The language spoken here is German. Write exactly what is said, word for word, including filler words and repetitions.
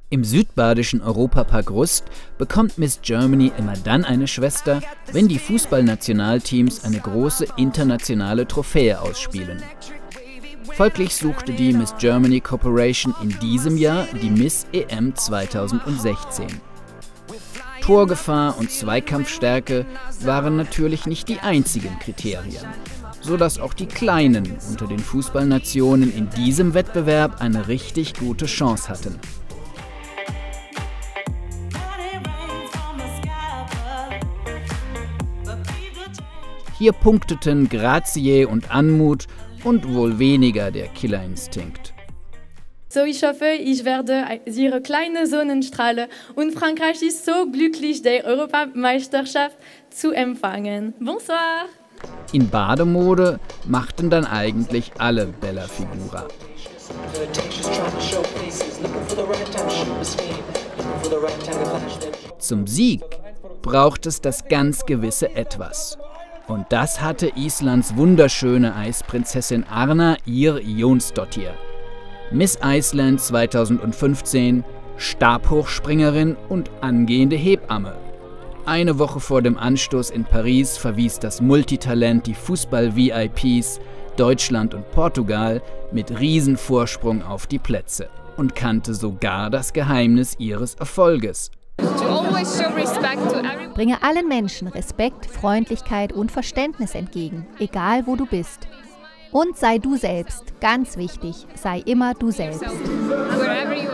Im südbadischen Europapark Rust bekommt Miss Germany immer dann eine Schwester, wenn die Fußballnationalteams eine große internationale Trophäe ausspielen. Folglich suchte die Miss Germany Corporation in diesem Jahr die Miss E M zweitausendsechzehn. Torgefahr und Zweikampfstärke waren natürlich nicht die einzigen Kriterien, sodass auch die Kleinen unter den Fußballnationen in diesem Wettbewerb eine richtig gute Chance hatten. Hier punkteten Grazie und Anmut und wohl weniger der Killerinstinkt. So, ich hoffe, ich werde Ihre kleine Sonnenstrahlen und Frankreich ist so glücklich, die Europameisterschaft zu empfangen. Bonsoir! In Bademode machten dann eigentlich alle Bella Figura. Zum Sieg braucht es das ganz gewisse Etwas. Und das hatte Islands wunderschöne Eisprinzessin Arna Ýr Jónsdóttir. Miss Iceland zweitausendfünfzehn, Stabhochspringerin und angehende Hebamme. Eine Woche vor dem Anstoß in Paris verwies das Multitalent die Fußball-V I Ps Deutschland und Portugal mit Riesenvorsprung auf die Plätze und kannte sogar das Geheimnis ihres Erfolges. Bringe allen Menschen Respekt, Freundlichkeit und Verständnis entgegen, egal wo du bist. Und sei du selbst, ganz wichtig, sei immer du selbst.